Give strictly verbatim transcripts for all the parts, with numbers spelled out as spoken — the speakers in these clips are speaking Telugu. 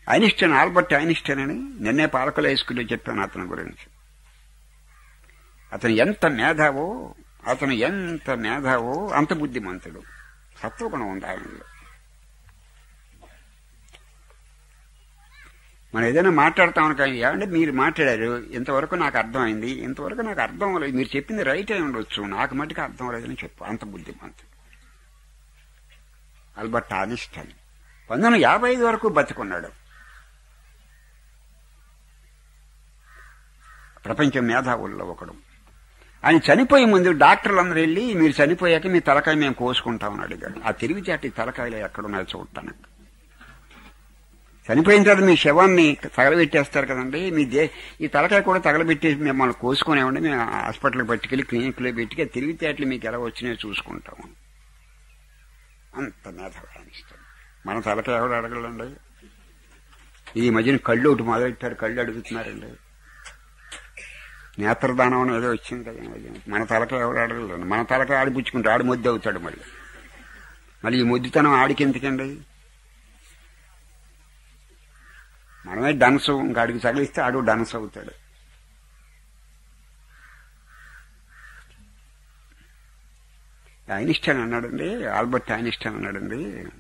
ఐన్స్టైన్, ఆల్బర్ట్ ఐన్స్టైన్ అని నిన్నే పాలకులు హైస్కూల్లో చెప్పాను అతని గురించి. అతను ఎంత మేధావో, అతను ఎంత మేధావో అంత బుద్ధిమంతుడు. సత్వగుణం ఉంది ఆయనలో. మనం ఏదైనా మాట్లాడతామని కానీ ఏమంటే మీరు మాట్లాడారు ఇంతవరకు నాకు అర్థమైంది, ఇంతవరకు నాకు అర్థం అవ్వలేదు, మీరు చెప్పింది రైట్ అయి ఉండొచ్చు, నాకు మటుకు అర్థం అవ్వలేదని చెప్పు. అంత బుద్ధిమంతుడు ఆల్బర్ట్ ఐన్స్టైన్. పంతొమ్మిది వందల యాభై ఐదు వరకు బతికున్నాడు. ప్రపంచ మేధావుల్లో ఒకడు. ఆయన చనిపోయే ముందు డాక్టర్లందరూ వెళ్ళి మీరు చనిపోయాక మీ తలకాయ మేము కోసుకుంటామని అడిగారు. ఆ తిరిగిచాటి తలకాయలు ఎక్కడున్నాయో చూడటానికి. చనిపోయిన తర్వాత మీ శవాన్ని తగలబెట్టేస్తారు కదండి, మీ దే ఈ తలకాయ కూడా తగలబెట్టి మిమ్మల్ని కోసుకునేవండి, మేము హాస్పిటల్కి పట్టుకెళ్ళి క్లినిక్లో పెట్టి తిరిగితేటలు మీకు ఎలా వచ్చినాయో చూసుకుంటాము. అంత మేధావి అనిస్తాడు. మన తలకాయ ఎవరు అడగలండి. ఈ మధ్యన కళ్ళు ఒకటి మొదలెట్టారు, కళ్ళు అడుగుతున్నారండి. నేత్రదానం అని ఏదో వచ్చింది కదా, మన తలకాయ ఎవరు అడగలేదు. మన తలకాయ ఆడిపుచ్చుకుంటే ఆడి ముద్దు అవుతాడు. మళ్ళీ మళ్ళీ ఈ ముద్దుతనం ఆడికి ఎందుకండి? మనమే డన్స్, ఇంకా ఆడికి తగిలిస్తే ఆడు డన్స్ అవుతాడు. ఐన్స్టైన్ అన్నాడండి, ఆల్బర్ట్ ఐన్స్టైన్ అన్నాడండి,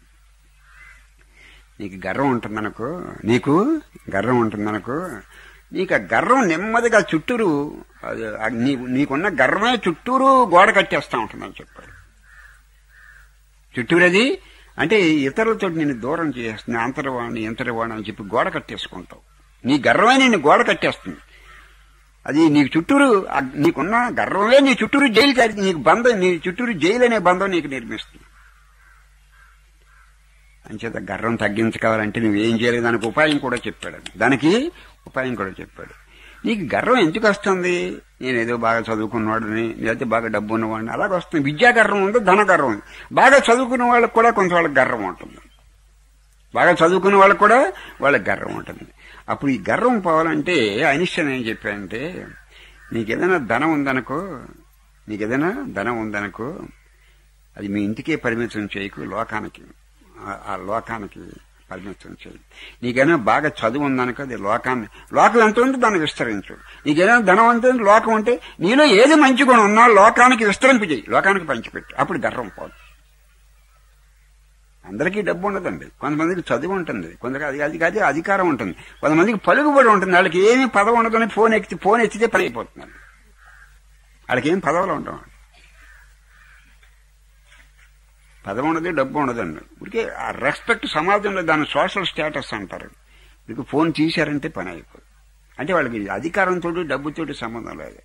నీకు గర్వం ఉంటుందనుకో, నీకు గర్వం ఉంటుందనుకో, నీకు ఆ గర్వం నెమ్మదిగా చుట్టూరు నీ నీకున్న గర్వమే చుట్టూరు గోడ కట్టేస్తా ఉంటుందని చెప్పాడు. చుట్టూరది అంటే ఇతరులతో నిన్ను దూరం చేస్తుంది, అంతర్వాణి ఇంతర్వాణి అని చెప్పి గోడ కట్టేసుకుంటావు. నీ గర్వమే నిన్ను గోడ కట్టేస్తుంది. అది నీకు చుట్టూరు నీకున్న గర్వమే నీ చుట్టూరు జైలు కట్టి నీకు బంధం, నీ చుట్టూరు జైలు అనే బంధం నీకు నిర్మిస్తుంది. అంచేత గర్వం తగ్గించుకోవాలంటే నువ్వేం చేయలేదు, దానికి ఉపాయం కూడా చెప్పాడు. దానికి ఉపాయం కూడా చెప్పాడు. నీకు గర్వం ఎందుకు వస్తుంది? నేనేదో బాగా చదువుకున్నవాడిని, లేకపోతే బాగా డబ్బు ఉన్నవాడిని, అలాగే వస్తుంది. విద్యా గర్వం ఉంది, ధన గర్వం ఉంది. బాగా చదువుకున్న వాళ్ళకి కూడా కొంత వాళ్ళకి గర్వం ఉంటుంది. బాగా చదువుకున్న వాళ్ళకి కూడా వాళ్ళకి గర్వం ఉంటుంది. అప్పుడు ఈ గర్వం పోవాలంటే ఐన్స్టైన్ ఏం చెప్పాడంటే, నీకేదైనా ధనం ఉందనుకో, నీకేదైనా ధనం ఉందనుకో, అది మీ ఇంటికే పరిమితం చేయకు, లోకానికి, ఆ లోకానికి పరిమితం చేయి. నీకైనా బాగా చదువు ఉందనుకో, అది లోకాన్ని, లోకం ఎంత ఉంటే దాన్ని విస్తరించు. నీకేదైనా ధనం అంతే లోకం ఉంటే నీలో ఏది మంచి గుణం ఉన్నా లోకానికి విస్తరింపు చేయి, లోకానికి పంచిపెట్టు. అప్పుడు గర్వం పోదు. అందరికీ డబ్బు ఉండదండి, కొంతమందికి చదువు ఉంటుంది, కొందరికి అది అది కాదు అధికారం ఉంటుంది, కొంతమందికి పలుకుబడి ఉంటుంది. వాళ్ళకి ఏమీ పదవి ఉండదని ఫోన్ ఎక్కి ఫోన్ ఎత్తితే పని అయిపోతున్నారు. వాళ్ళకి ఏం పదవులు ఉండవు, పదవి ఉండదు, డబ్బు ఉండదండి. ఇప్పటికే ఆ రెస్పెక్ట్ సమాజంలో దాని సోషల్ స్టేటస్ అంటారు. మీకు ఫోన్ తీశారంటే పని అయిపోతుంది. అంటే వాళ్ళకి అధికారంతో డబ్బుతోటి సంబంధం లేదు.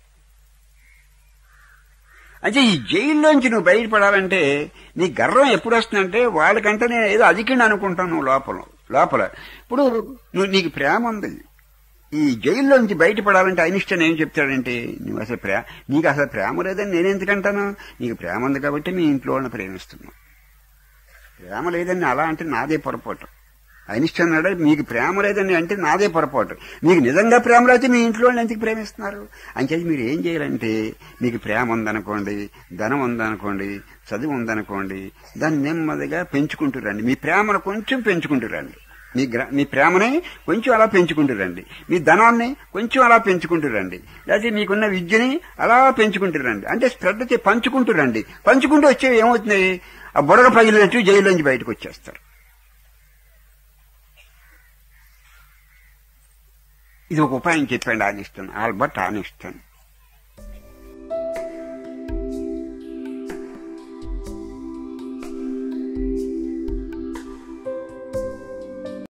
అంటే ఈ జైల్లోంచి నువ్వు బయటపడాలంటే నీ గర్వం ఎప్పుడు వస్తుందంటే, వాళ్ళకంటే నేను ఏదో అధికంగా అనుకుంటాను నువ్వు లోపల లోపల ఇప్పుడు నువ్వు నీకు ప్రేమ ఉంది. ఈ జైల్లోంచి బయటపడాలంటే ఐన్స్టైన్ ఏం చెప్తాడంటే, నువ్వు అసలు ప్రే నీకు అసలు ప్రేమ లేదని నేనెందుకంటాను, నీకు ప్రేమ ఉంది కాబట్టి మీ ఇంట్లో వాళ్ళని ప్రేమిస్తున్నావు. ప్రేమ లేదని అలా అంటే నాదే పొరపాటు. ఐన్స్టైన్ అన్నాడు, మీకు ప్రేమ లేదని అంటే నాదే పొరపాటు. మీకు నిజంగా ప్రేమ లేకపోతే మీ ఇంట్లో వాళ్ళు ఎందుకు ప్రేమిస్తున్నారు? అంచేది మీరు ఏం చేయాలంటే, మీకు ప్రేమ ఉందనుకోండి, ధనం ఉందనుకోండి, చదువు ఉందనుకోండి, దాన్ని నెమ్మదిగా పెంచుకుంటూ రండి. మీ ప్రేమను కొంచెం పెంచుకుంటూ రండి. మీ గ్ర మీ ప్రేమని కొంచెం అలా పెంచుకుంటూ రండి. మీ ధనాన్ని కొంచెం అలా పెంచుకుంటూ రండి. లేకపోతే మీకున్న విద్యని అలా పెంచుకుంటూ రండి. అంటే స్ప్రెడ్ చే పంచుకుంటూ రండి. పంచుకుంటూ వచ్చేవి ఏమవుతుంది, ఆ బుడగ పగిలినట్టు జైల్లోంచి బయటకు వచ్చేస్తారు. ఇది ఒక ఉపాయం చెప్పండి ఐన్స్టైన్, ఆల్బర్ట్ ఐన్స్టైన్.